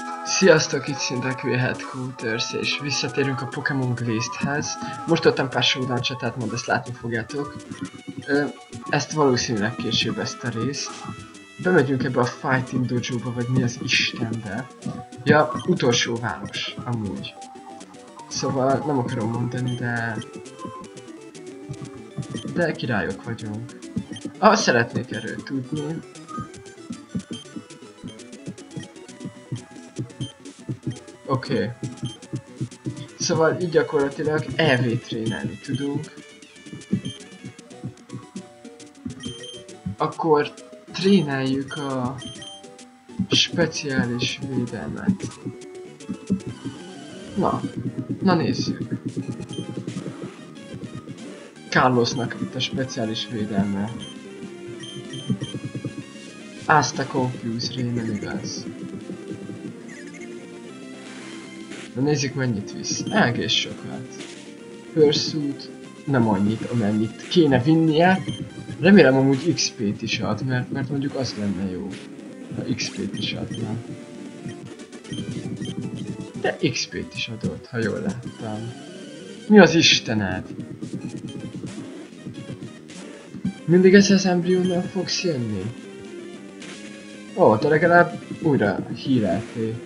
Sziasztok, itt Szindekő Headquarters, és visszatérünk a Pokémon Glazedhez. Most adtam pár showdown csatát, majd ezt látni fogjátok. Ezt valószínűleg később ezt a részt. Bemegyünk ebbe a Fighting Dojo-ba, vagy mi az Istenbe. Ja, utolsó város, amúgy. Szóval nem akarom mondani, de királyok vagyunk. Szeretnék erről tudni. Oké. Szóval így gyakorlatilag EV trénelni tudunk. Akkor tréneljük a speciális védelmet. Na nézzük. Carlosnak itt a speciális védelme. Asta Confuse Ray, nem igaz. Na nézzük, mennyit visz. Egész sokat. Pursuit nem annyit, amennyit kéne vinnie. Remélem amúgy XP-t is ad, mert mondjuk az lenne jó, ha XP-t is adna. De XP-t is adott, ha jól láttam. Mi az Istened? Mindig ez az Embryonnal fogsz jönni? Ó, de legalább újra híreltél.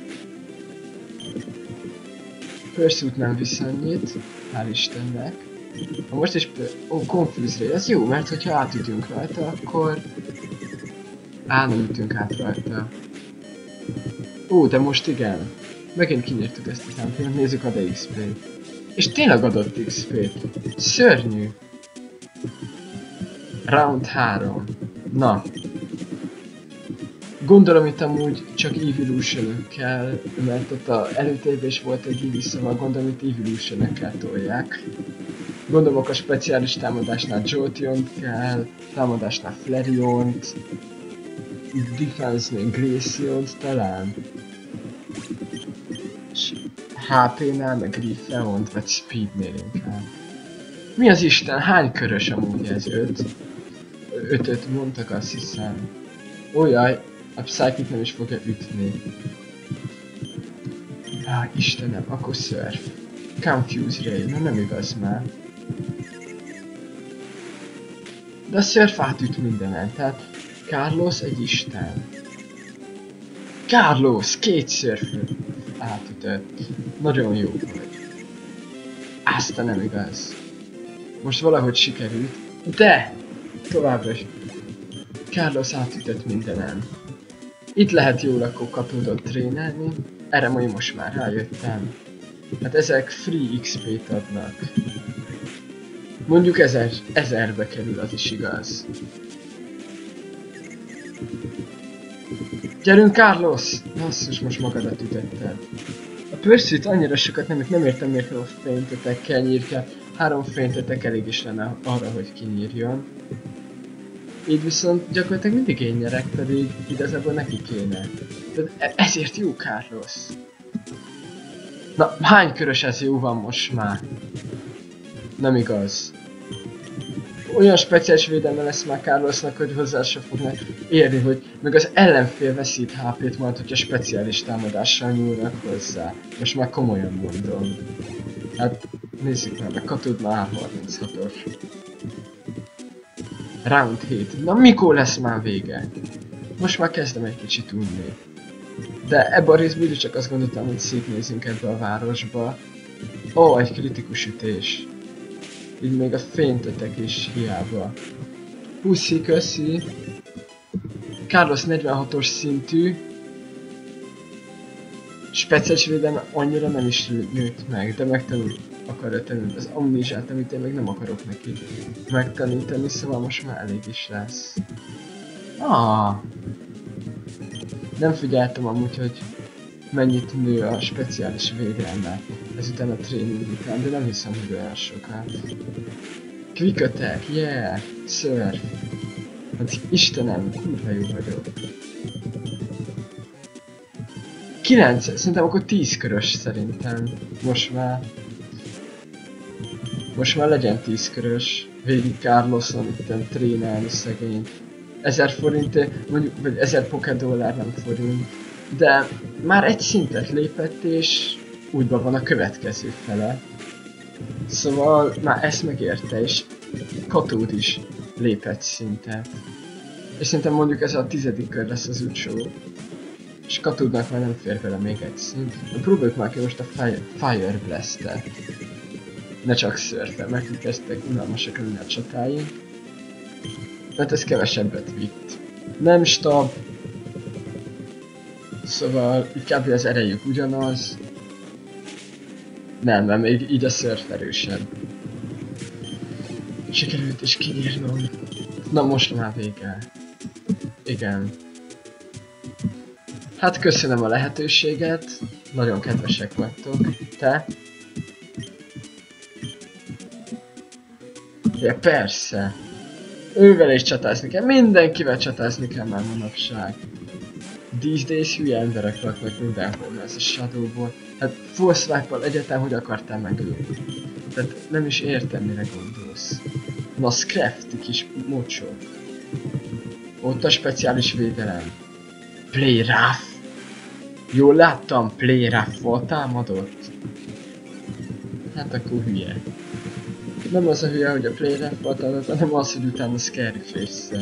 Pursuit nem visz annyit, hál' Istennek. Ha most is Confuse Ray, ez jó, mert hogyha átütünk rajta, akkor... nem ütünk át rajta. De most igen. Megint kinyírtuk ezt az Embryont, nézzük a XP-t. És tényleg adott XP-t. Szörnyű. Round 3. Na. Gondolom itt amúgy csak Evolution-ökkel, mert ott a előtérben is volt egy Eevee, szóval gondolom itt Evolution-ökkel tolják. Gondolom a speciális támadásnál Jolteont kell, támadásnál Flareont, Defense-nél Glaceont talán. És HP-nál meg Griffeont, vagy Speed-nél inkább. Mi az Isten? Hány körös amúgy ez? 5? 5-öt mondtak, azt hiszem. Jaj, a Psychic nem is fogja ütni. Istenem, akkor Surf. Confuse Ray, nem igaz már. De a Surf átüt mindenen, tehát Carlos egy isten. Carlos, 2 Surföt átütött. Nagyon jó vagy. Aztán nem igaz. Most valahogy sikerült, de továbbra is. Carlos átütött mindenen. Itt lehet jól akkor kapudot trénelni, erre majd most már rájöttem. Hát ezek free XP-t adnak. Mondjuk 1000-be kerül, az is igaz. Gyerünk, Carlos! Basszus, most magadat ütötted. A Pursuit annyira sokat nem értem, miért a feintetekkel nyírja. 3 feintetek elég is lenne arra, hogy kinyírjon. Így viszont gyakorlatilag mindig én nyerek, pedig igazából neki kéne. Tehát ezért jó Carlos. Na, hány körös ez jó van most már? Nem igaz. Olyan speciális védelme lesz már Carlosnak, hogy hozzá se fognak érni, hogy meg az ellenfél veszít HP-t majd, hogyha speciális támadással nyúlnak hozzá. Most már komolyan mondom. Hát nézzük meg, kaptad már 36-os. Round 7. Na mikor lesz már vége? Most már kezdem egy kicsit unni. De ebben a részben csak azt gondoltam, hogy szétnézünk ebbe a városba. Egy kritikus ütés. Így még a feintetek is hiába. Puszi, köszi. Carlos 46-os szintű. Speciális védelme annyira nem is nőtt meg, de akarja tanulni az amnézsát, amit én meg nem akarok neki megtanítani, szóval most már elég is lesz. Nem figyeltem amúgy, hogy mennyit nő a speciális védelme ezután a tréning után, de nem hiszem, hogy olyan sokat. Quick Attack, yeah! Surf! Hát Istenem, kurva jó vagyok. 9, szerintem akkor 10 körös szerintem. Most már legyen 10 körös. Végig Carloson itten trénelni szegényt. 1000 forint, mondjuk, vagy 1000 poké dollár, nem forint. De már egy szintet lépett, és útban van a következő fele. Szóval már ezt megérte, és Katód is lépett szintet. És szerintem mondjuk ez a 10. kör lesz az utolsó. És Katódnak már nem fér bele még egy szint. Próbáljuk már ki most a Fire Blast-et. Ne csak szörfe, mert itt kezdtek unalmasak lenni a csatáink. Mert ez kevesebbet vitt. Nem stab. Szóval kb. Az erejük ugyanaz. Nem, még így a szörf erősebb. Sikerült is kiírnom. Na most már vége. Igen. Hát köszönöm a lehetőséget. Nagyon kedvesek vagytok. Te? Ja, persze. Ővel is csatázni kell. Mindenkivel csatázni kell már manapság. These days hülye emberek laknak mindenhol, ez a Shadowból. Hát full swipe-val egyetem, hogy akartál megölni. Tehát nem is értem, mire gondolsz. Na, Scrafty kis mocsok. Ott a speciális védelem. Play rough. Jól láttam, Play rough-val támadott. Hát akkor hülye. Nem az a hülye, hogy a Play rough-val támadott, hanem az, hogy utána Scary Face-szel.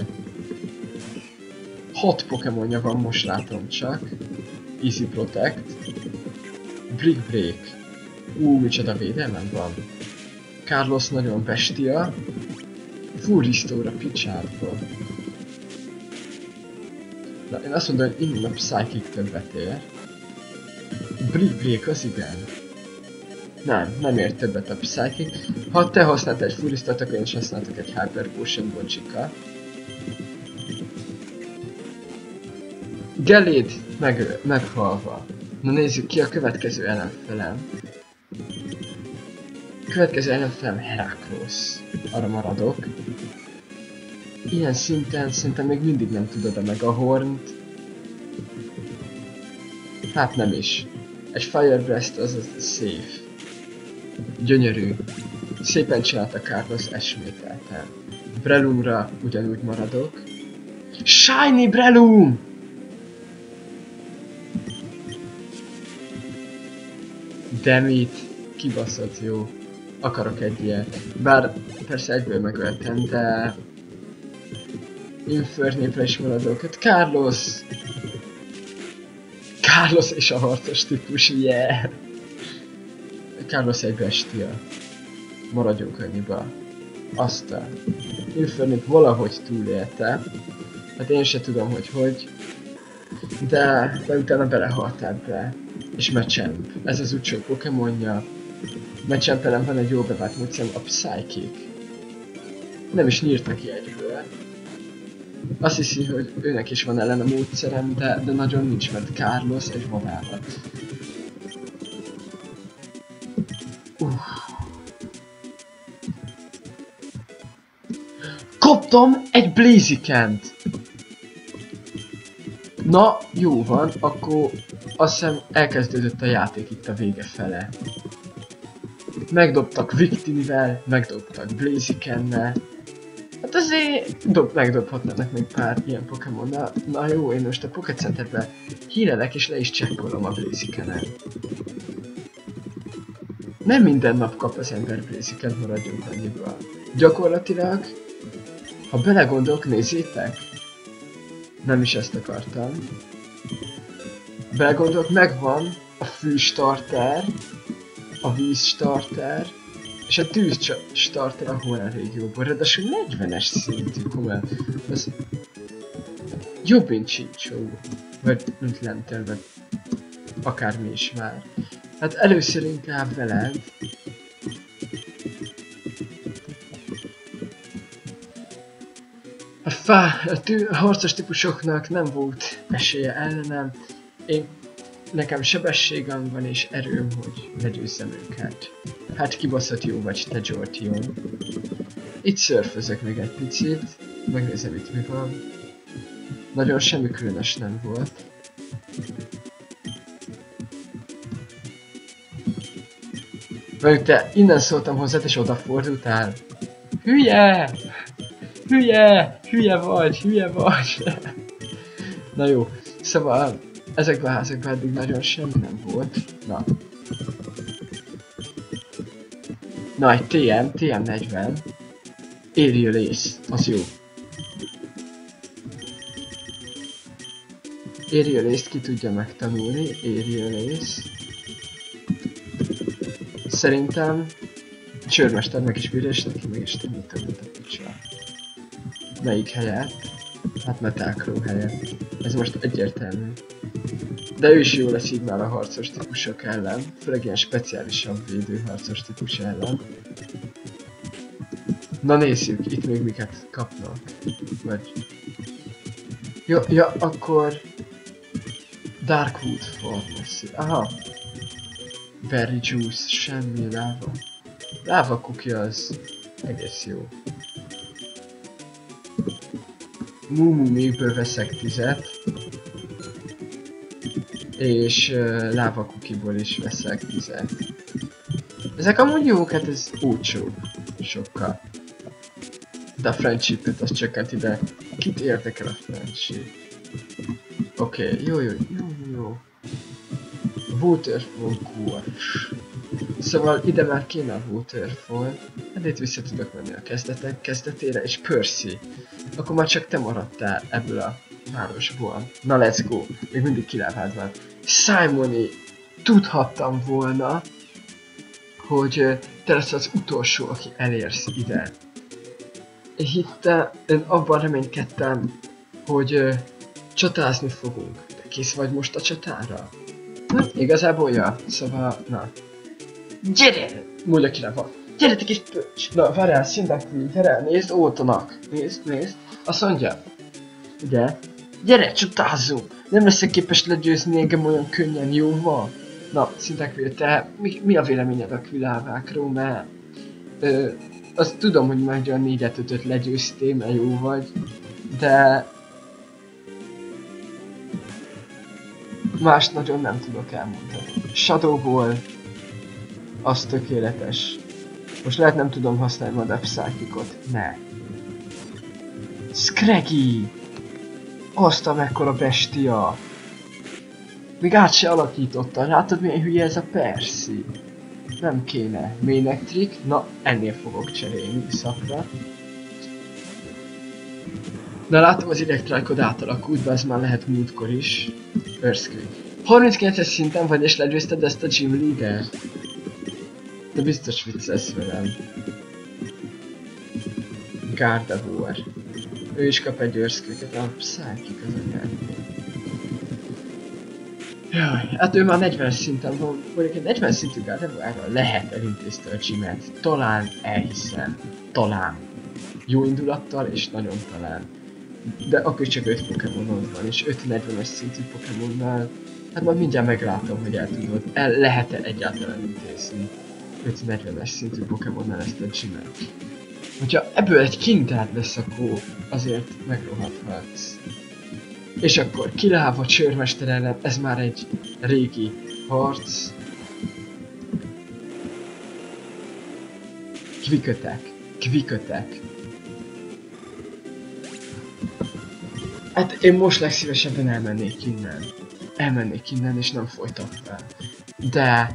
6 Pokémonja van, most látom csak. Easy Protect. Brick Break. Micsoda védelmem van. Carlos nagyon bestia. Full Restore a picsárba. Na, én azt mondom, hogy innen a Psychic többet ér. Brick Break az igen. Nem ér többet a Psychic. Ha te használtál egy Full Restore-t, akkor én is használtak egy Hyper Potion Bocsika. Geléd meghalva. Na nézzük ki a következő ellenfelem. Következő ellenfelem Heraklos. Arra maradok. Ilyen szinten szerintem még mindig nem tudod a Megahornt. Hát nem is. Egy Fire Blast az safe. Gyönyörű. Szépen csinálta Carlos esmételten. Breloomra ugyanúgy maradok. Shiny Breloom! Dammit, kibaszott jó. Akarok egy ilyet. Bár persze egyből megöltem, de... Infernépre is maradok. Hát Carlos! Carlos és a harcos típus, yeah! Carlos egy bestia. Maradjunk annyiba. Aztán... Infernép valahogy túlélte. Hát én se tudom, hogy. De utána belehalt ebbe. És Machamp. Ez az utolsó Pokémonja. Machamp ellen van egy jó bevált módszerem, a Psychic. Nem is nyírta ki egyből. Azt hiszi, hogy őnek is van ellen a módszerem, de nagyon nincs, mert Carlos egy vadállat. Kaptam egy Blazikent! Na, jó van, akkor azt hiszem elkezdődött a játék itt a vége fele. Megdobtak Victinivel, megdobtak Blazikennel. Hát azért megdobhatnának még pár ilyen Pokémonnal. Na jó, én most a Pokécenterbe hírelek és le is csekkolom a Blazikenen. Nem minden nap kap az ember Blazikent, maradjunk annyiban. Gyakorlatilag, ha belegondolok, nézzétek! Nem is ezt akartam. Belegondolok, megvan a fűstarter, a vízstarter, és a tűzstarter a Hoenn régióból. Ráadásul 40-es szintű Hoenn. Az jobb, mint Chinchou, vagy mint Lanturn, vagy akármi is már. Hát először inkább veled. A harcos típusoknak nem volt esélye ellenem. Nekem sebességem van és erőm, hogy legyőzzem őket. Hát kibaszott jó vagy te, Jolteon. Itt szörfözök még egy picit. Megnézem itt mi van. Nagyon semmi különös nem volt. Vagy te innen szóltam hozzád és odafordultál. Hülye! Hülye! Hülye vagy! Hülye vagy! Na jó, szóval ezekben a házakban eddig nagyon semmi nem volt. Na. Na, egy TM40. Aerial Ace, az jó. Aerial Ace-t ki tudja megtanulni, Aerial Ace. Szerintem Csőrmesternek is bírja, és neki meg is tanultam, mint a picsa. Melyik helyett? Hát Metalcrow helyett. Ez most egyértelmű. De ő is jó lesz így már a harcos típusok ellen, főleg ilyen speciálisabb védőharcos típus ellen. Na nézzük, itt még miket kapnak. Vagy... Ja, akkor... Darkwood Pharmacy. Aha. Berry Juice, semmi láva. Láva cookie az egész jó. Mumu méből veszek 10-et. És láva cookie-ból is veszek 10-et. Ezek amúgy jók, hát ez olcsó. Sokkal. De a friendship-et azt csökkent ide. Kit érdekel a friendship? Oké, jó. Waterfall Course. Szóval ide már kéne a Waterfall. Hát itt vissza tudok menni a kezdetek kezdetére, és Percy. Akkor már csak te maradtál ebből a városból. Na let's go. Még mindig kilábád van. Simoni, tudhattam volna, hogy te lesz az utolsó, aki elérsz ide. Én abban reménykedtem, hogy csatázni fogunk. De kész vagy most a csatára? Hát igazából ja, szóval, na. Gyere! Mondja ki van. Gyere te kis pöcs! Na, várjál, Cyndaquil, gyere, nézd Ótonak. Nézd. Azt mondja. Ugye? Gyere, csatázzunk! Nem leszek képes legyőzni engem olyan könnyen, jó van? Na, Cyndaquil, te mi a véleményed a Quilavákról, mert... azt tudom, hogy már olyan 4-5-öt legyőztél, mert jó vagy, de... Más nagyon nem tudok elmondani. Shadowból... az tökéletes. Most lehet nem tudom használni majd a Psychicot. Ne. Scraggy! Azt a mekkora bestia! Még át se alakította, látod milyen hülye ez a Percy? Nem kéne. Manectric? Na, ennél fogok cserélni szakra. Na látom az Electrike-od átalakult, de ez már lehet múltkor is. Earthquake. 39-es szinten vagy és legyőzted ezt a Gym Leader-t? De biztos viccelsz velem. Gardevoir. Ő is kap egy Earthquake-et, a Psychic az anyám. Jaj, hát ő már 40 szinten van, mondjuk egy 40 szintű Gardevoirral lehet elintézte a gymet. Talán elhiszem. Talán. Jó indulattal és nagyon talán. De akkor csak 5 Pokémonod van, és 5-40-es szintű Pokémonnal, hát majd mindjárt meglátom, hogy el tudod. Lehet-e egyáltalán intézni 5-40-es szintű Pokémonnal ezt a gymet. Hogyha ebből egy kintád lesz, akkor azért megrohadhatsz. És akkor Quilav a Csőrmester ellen, ez már egy régi harc. Kvikötek. Hát én most legszívesebben elmennék innen és nem folytatnám. De...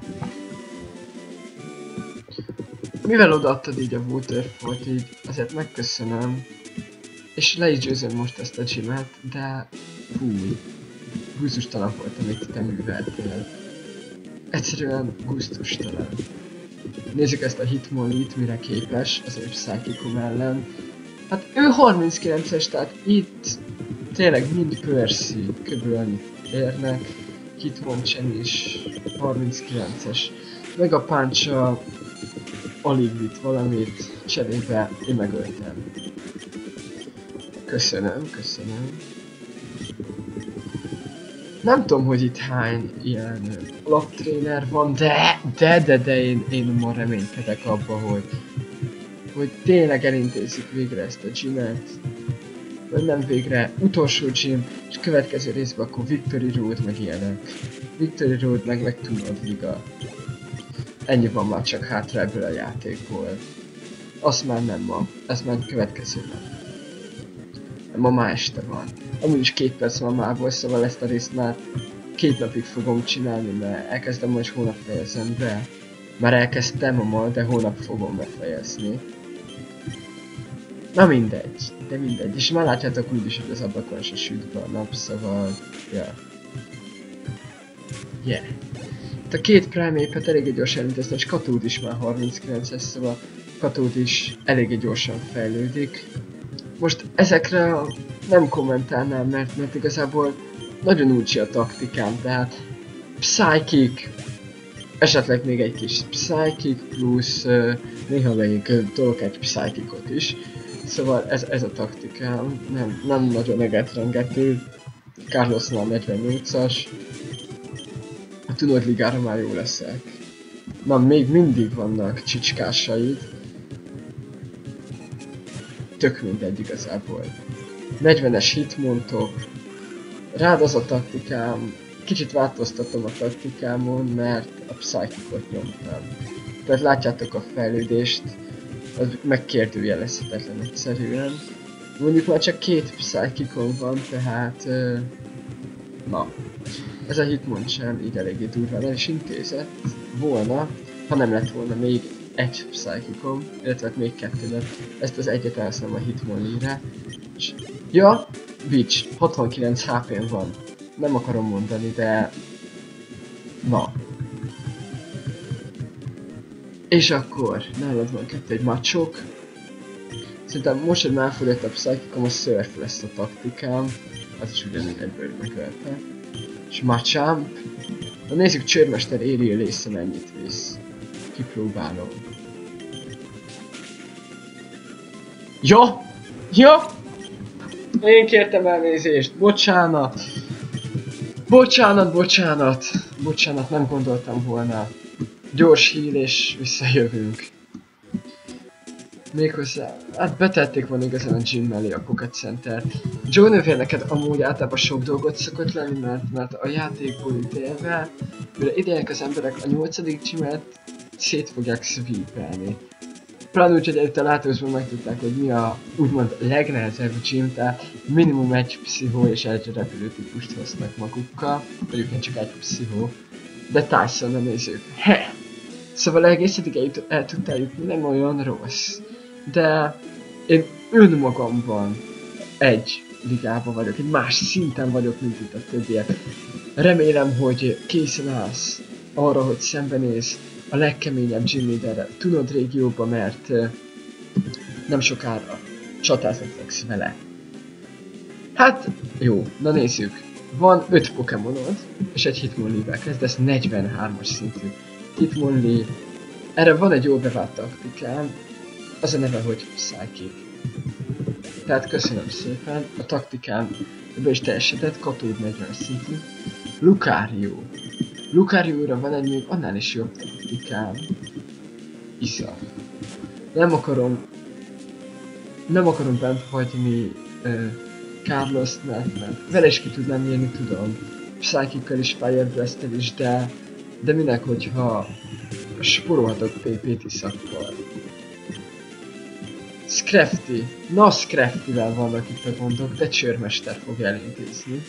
mivel odaadtad így a Waterfallt, így azért megköszönöm. És le is győzöm most ezt a gymet, de... fúj. Gusztustalan volt, amit te műveltél. Egyszerűen gusztustalan. Nézzük ezt a Hitmonlee-t, mire képes, az ő Psychicum ellen. Hát ő 39-es, tehát itt tényleg mind Percy kb. Annyit érnek. Hitmonchan is 39-es. Meg a Punch-a alig vitt valamit, cserébe én megöltem. Köszönöm. Nem tudom, hogy itt hány ilyen alaptréner van, de én ma reménykedek abba, hogy tényleg elintézzük végre ezt a gymet. Vagy nem végre, utolsó gym, és következő részben akkor Victory Road meg ilyenek. Victory Road meg Tunod Liga. Ennyi van már csak hátra ebből a játékból. Azt már nem ma, ez már következő nap. Ma este van. Amúgy is 2 perc van mából, szóval ezt a részt már 2 napig fogom csinálni, mert elkezdem most hónap fejezem be. Már elkezdtem ma, de hónap fogom befejezni. Na mindegy, de mindegy. És már látjátok úgyis, hogy az ablakon se süt be a nap, szóval... Ja. Yeah. A 2 Primate-et eléggé gyorsan elintézni, és Katód is már 39-es, szóval Katód is eléggé gyorsan fejlődik. Most ezekre nem kommentálnám, mert igazából nagyon úgyse a taktikám, tehát Psychic, esetleg még egy kis Psychic plusz néha még tolok egy Psychicot is. Szóval ez a taktikám, nem nagyon egetrengető. Carlosnál 48-as. A Tunod ligára már jó leszek. Na, még mindig vannak csicskásaid. Tök mindegy igazából. 40-es hitmontok. Rád az a taktikám. Kicsit változtatom a taktikámon, mert a Psychicot nyomtam. Tehát látjátok a fejlődést. Az megkérdőjelezhetetlen egyszerűen. Mondjuk már csak 2 Psychicon van, tehát... na. Ez a hitmond sem így eléggé durván el is intézett volna, ha nem lett volna még egy Psychicom, illetve még 2, mert ezt az egyet elszem a hitmonlire. Ja, Witch, 69 HP-n van. Nem akarom mondani, de... na. És akkor nálad van 2 egy macsok. Szerintem most, hogy már elfogyott a Psychicom, a Surf lesz a taktikám. Az is ugyanúgy egyből megölte. És Machamp. Na nézzük, Csőrmester Ariel Ace mennyit visz. Kipróbálom. Ja! Ja! Én kértem elnézést, bocsánat! Bocsánat, nem gondoltam volna. Gyors heal és visszajövünk. Méghozzá, hát betették volna igazán a gym mellé a Pocket Center. Joe nővér neked amúgy általában sok dolgot szokott lenni, mert a játékból ítélve, mire idejek az emberek a 8. gymet szét fogják sweepelni. Pláne úgy, hogy előtt a látózban megtudták, hogy mi a úgymond legnehezebb gym, tehát minimum egy pszichó és egy repülő típust hoznak magukkal, egyébként csak egy pszichó. De Tyson-ra nézzük. He! Szóval egész eddig el tudtál jutni, nem olyan rossz. De én önmagamban egy ligában vagyok, egy más szinten vagyok, mint itt a többiek. Remélem, hogy készen állsz arra, hogy szembenéz a legkeményebb gym leaderrel Tunod régióba, mert nem sokára csatázni fogsz vele. Hát, jó, na nézzük. Van 5 Pokémonod, és egy Hitmonlee-vel kezdesz, 43-as szintű Hitmonlee. Erre van egy jól bevált taktikám, az a neve, hogy Psychic. Tehát köszönöm szépen, a taktikám ebbe is teljesedett, Katód 40 szintű. Lucario. Lucario-ra van egy még annál is jobb taktikám. Isza. Nem akarom bent hagyni Carlost, mert vele is ki tudnám nyerni, tudom. Psychic-kal is, Fire Blast-tel is, de minek, hogyha spórolhatok PP-t Iszakkal. Scrafty. Na, Scrafty-vel vannak itt a gondok, de Csőrmester fog elintézni.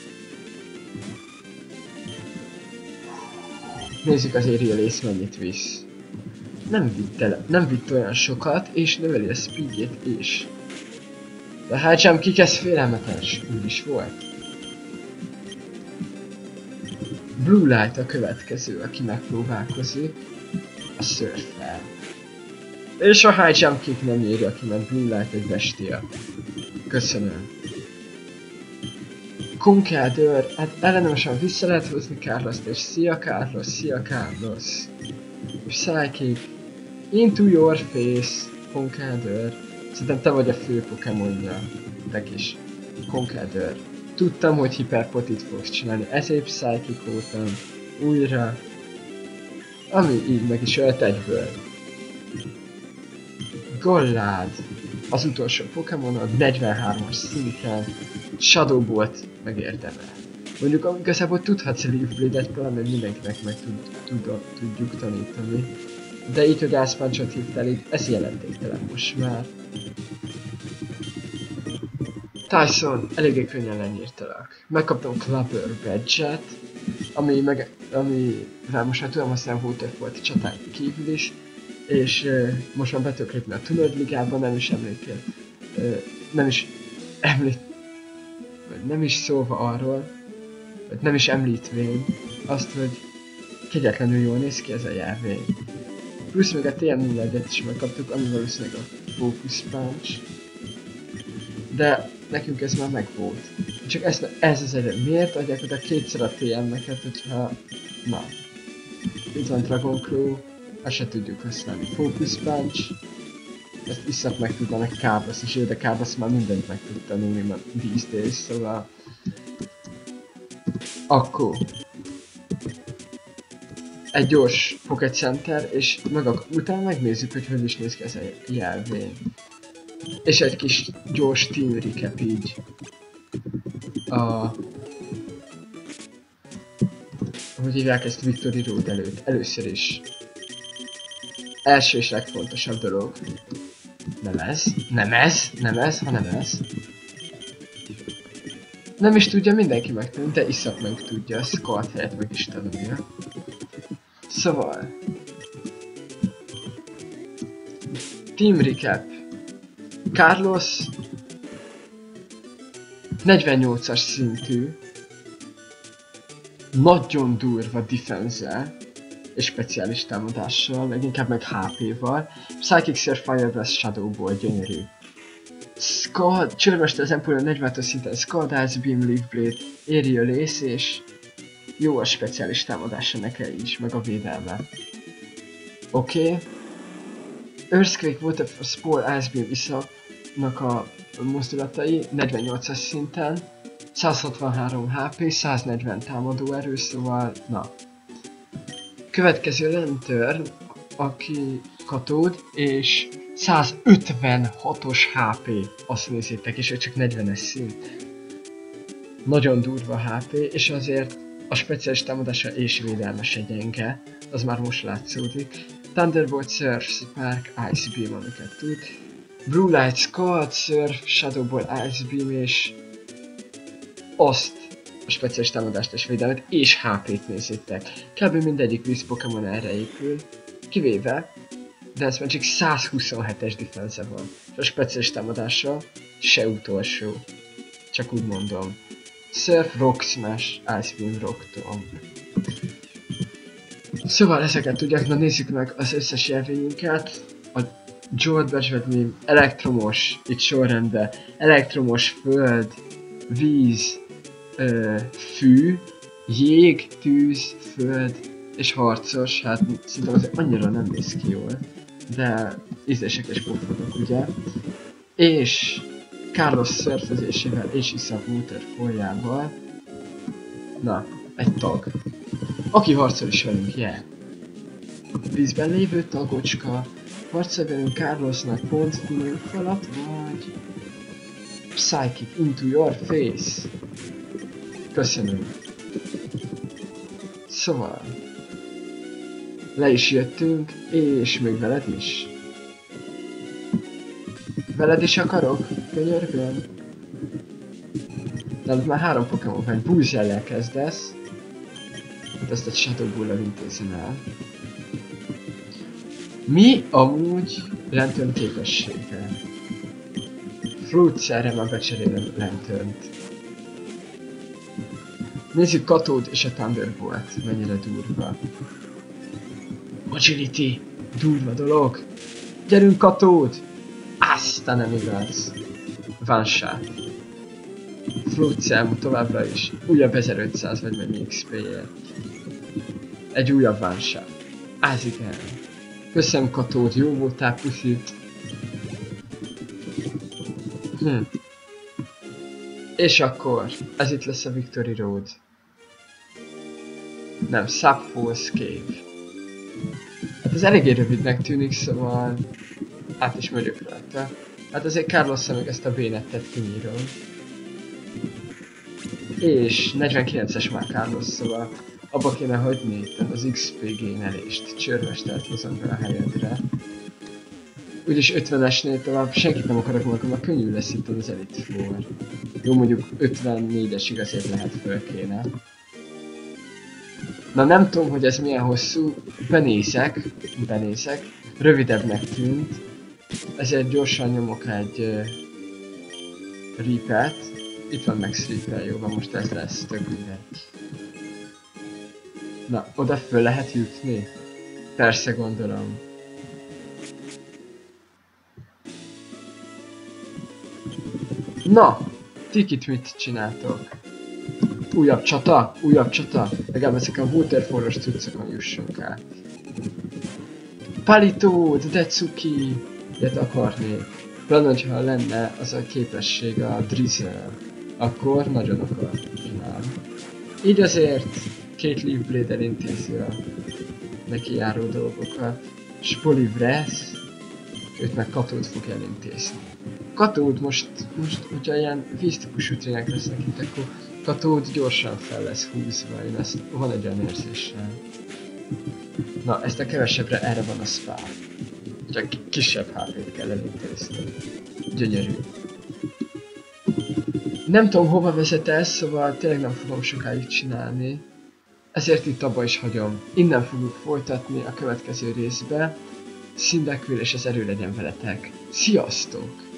Nézzük az Ariel Ace mennyit visz. Nem vitt olyan sokat, és növeli a speedjét is. De hát sem kik, ez félelmetes, úgy is volt. Blue Light a következő, aki megpróbálkozik. A Surfer. És a High Jump Kick nem írja ki, mert Blue Light egy bestia. Köszönöm. Conkeldor, hát ellenősen vissza lehet hozni Carlost, és szia Carlos. Psychic. Into your face, Conkeldor. Szerintem te vagy a fő Pokémonja. Te kis Conkeldor. Tudtam, hogy Hyperpotit fogsz csinálni, ezért Psychic voltam. Újra. Ami így meg is ölt egyből. Gollád. Az utolsó Pokémonod 43-as szinten. Shadow Bolt megérdemel. Mondjuk igazából tudhatsz Leaf Blade-et, pláne mindenkinek meg tudjuk tanítani. De így, hogy Ice Punch-ot hívtál így, ez jelentéktelen most már. Tyson, eléggé könnyen lenyírtalak. Megkaptam Clubber Badge-et. amivel most már tudom használni Waterfall csatán kívül is, és most már be tudok lépni a Tunod Ligában, nem is emlékel. Nem is említ, vagy nem is szólva arról, vagy nem is említvén azt, hogy kegyetlenül jól néz ki ez a jelvény. Plusz még a TM01-et is megkaptuk, ami valószínűleg a Focus Punch. De nekünk ez már megvolt. Csak ez az egy. Miért adják oda kétszer a TM-neket, hogyha... Na. Itt van Dragon Claw, azt se tudjuk használni. Focus Punch. Ezt iszak meg tudna, meg Kábasz is, de Kábasz már mindent meg tud tanulni, mert these days, szóval... Akkor... Egy gyors Pocket Center, és utána megnézzük, hogy hogy is néz ki ez a jelvény. És egy kis gyors team recap így. Hogy hívják ezt Victory Road előtt? Először is. Első és legfontosabb dolog. Nem ez, hanem ez. Nem is tudja mindenki megtanulni, de Iszak meg tudja, a Scott helyett meg is tanulja. Szóval... Team recap. Carlos 48-as szintű, nagyon durva defense-el és speciális támadással, leginkább meg HP-val. Psychic Surf, Fire Blast, Shadow Ball, gyönyörű. Scald, Csörmester az Emporium 46-os szinten, Scald, Ice Beam, Leaf Blade, Aerial Ace, és jó a speciális támadása neki is, meg a védelme. Oké. Earthquake, Waterfall, Spore, Ice Beam, Iszaknak a mozdulatai 48-as szinten, 163 HP, 140 támadó erő, szóval na. Következő Lantern, aki katód, és 156-os HP, azt nézzétek, és ő csak 40-es szint. Nagyon durva HP, és azért a speciális támadása és védelme se gyenge, az már most látszódik. Thunderbolt, Surf, Spark, Ice Beam, amiket tud. Blue Light, Scald, Surf, Shadow Ball, Ice Beam, és azt a speciális támadást és védelmet és HP-t nézzétek. Kb. Mindegyik víz Pokémon erre épül, kivéve Dance Magic 127-es defense van, és a speciális támadása se utolsó, csak úgy mondom. Surf, Rock Smash, Ice Beam, Rock Tomb. Szóval ezeket tudják, na nézzük meg az összes jelvényünket. A Jolt Badge, elektromos, itt sorrendben, elektromos, föld, víz, fű, jég, tűz, föld és harcos, hát szerintem azért annyira nem néz ki jól, de ízlések és pofodok, ugye? És Carlos szörfözésével és Iszak Waterfalljával, na, egy tag, aki harcol is velünk, yeah. Vízben lévő tagocska, harcol velünk Carlosnak pont falat, vagy Psychic into your face. Köszönöm. Szóval, le is jöttünk, és még veled is. Veled is akarok, könyörgöm. De már 3 Pokémon van, Búzsellel kezdesz. Hát ezt egy Shadow Ball-al intézem el. Mi amúgy Lantern képessége? Fruits, erre már becserélem Lanternt. Nézzük Katód és a Thunderbolt, mennyire durva. Agility, durva dolog. Gyerünk Katód! Aztán nem igaz. One shot. Fruits elmúlt továbbra is. Újabb 1500 vagy mennyi XP-ért. Egy újabb one shot. Az igen. Köszönöm Katód, jó voltál puszi. És akkor, ez itt lesz a Victory Road. Nem, Subfalls Cave. Hát ez eléggé rövidnek tűnik, szóval át is megyök rajta. Hát azért Carlosszal meg ezt a bénettet kinyírom. És 49-es már Carlos, szóval abba kéne hagyni itt az XP génelést. Csörmestert hozom be a helyedre. Úgyis 50-esnél tovább senkit nem akarok magam, mert könnyű lesz itt az Elite Four. Jó, mondjuk 54-esig azért lehet föl kéne. Na nem tudom, hogy ez milyen hosszú, benézek, rövidebbnek tűnt, ezért gyorsan nyomok egy Reapet. Itt van Max Reaper, jó van, most ez lesz, tök mindegy. Na, oda föl lehet jutni? Persze gondolom. Na, ti itt mit csináltok? Újabb csata? Újabb csata? Legalább ezeken a waterfallos cuccokon jussunk át. Palitód, de cuki! Ilyet akarnék. Pláne, hogyha lenne az a képesség a Drizzle, akkor nagyon akarnám. Így azért két Leaf Blade elintézi a neki járó dolgokat. Spolivres, őt meg Katód fog elintézni. Katód most hogyha ilyen víztípusú trének lesznek itt, akkor Katód gyorsan fel lesz húzva, én ezt van egy olyan érzéssel. Na, ezt a kevesebbre erre van a spa. Csak kisebb HP-t kell elintézni. Gyönyörű. Nem tudom hova vezet ez, szóval tényleg nem fogom sokáig csinálni. Ezért itt abba is hagyom. Innen fogjuk folytatni a következő részbe. Cyndaquil és az erő legyen veletek. Sziasztok!